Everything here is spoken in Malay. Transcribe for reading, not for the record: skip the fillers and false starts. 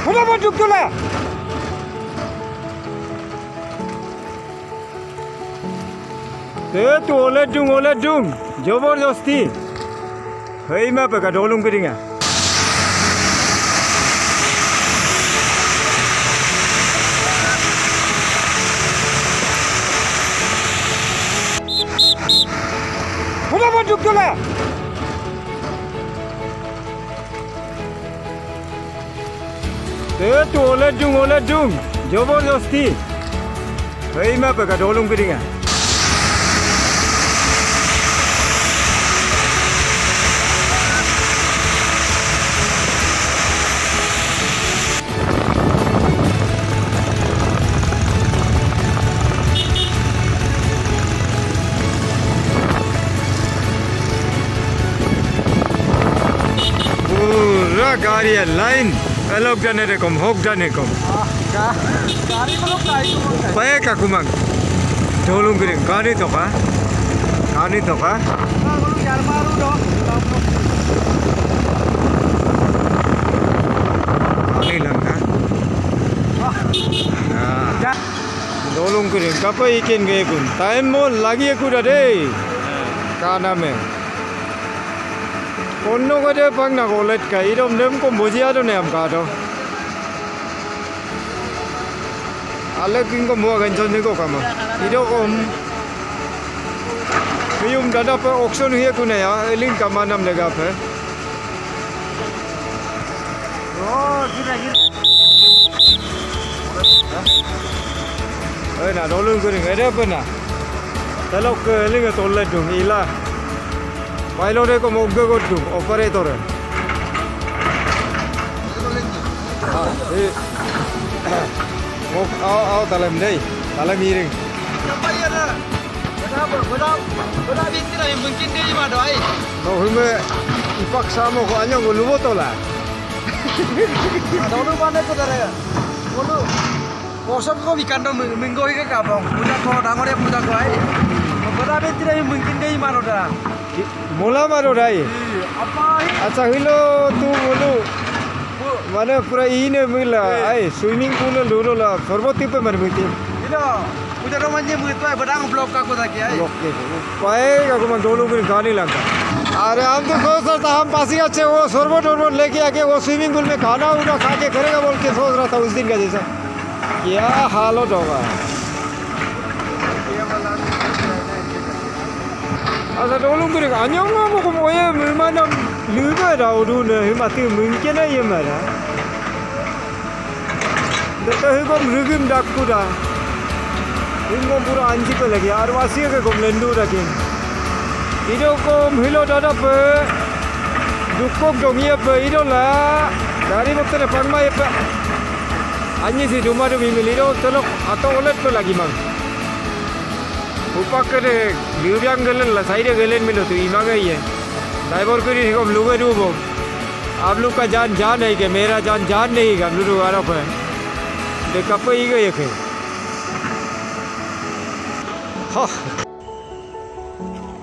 फटाफट जुग तुला तू ओले dung जबरदस्ती हई मा पेका डोलुं करिंगा फटाफट जुग तुला तू ओले dung जबरदस्ती हई मा पेका डोलुं करिंगा गाड़ी है लाइन अलग जाने रे कम होक जाने कम गाड़ी को पाए का कुमांग ढोलुं करें गाड़ी तो का गाड़ी लंगा ढोलुं करें कब इकेन गए कुन टाइम मो लगी कुड़ा रे काना में Ono kade pang na golet ka idom dem ko mojia do ne am ka do ale king ko mo gan jon ne ko kama ido ko miyum dada pe auction hiya ku ne ya link kama nam lega pe na dolung ko ring ere pe na talok link to le dung ila Pilot ko mogga goddu operator mok ao dalam dei dalam miring bayar beda bintira yang mungkin dei ma doi no hume ipak samo ko anyong lubo tola dolu bane ko dare bolu kosong ko ikan do minggo ke kabong puja ko dangore puja ko ai beda bintira yang mungkin dei ma roda मोला मारो राय अच्छा हिलो तू बोलो माने पूरा इने मिला आई स्विमिंग पूल लूरो ला सर्वती पे मर मिती इलो मुझे रोमांचे मुझे बड़ांग ब्लॉक का को था क्या ब्लॉक के पाएगा को मैं दोनों को गाने लगा अरे हम तो सोच रहा था हम पासी अच्छे वो सर्वो लेके आके वो स्विमिंग पूल में खाना उड़ा खा के करेगा बोल के सोच रहा था उस दिन का जैसा क्या हालत होगा Asa dolung kiri anyong mo ko mo ye mana luba raw du ne mati mungkin aja mana. Data ko mrugim dakura. Ingo pura anji pe lagi arwasi ke ko lendu rakin. Ido ko hilo dada pe dukok dongia pe ido la dari motor pangma ye pe anji si rumah do mimili do telok atau olet pe lagi mang. ऊपर करे ल्यूबियांग गलन ला साइड गलन मिलो तो इमा गई है ड्राइवर को नहीं हम लोग रूबो आप लोग का जान है कि मेरा जान नहीं है हम लोग आरोप है देखा पे ही गए थे हाँ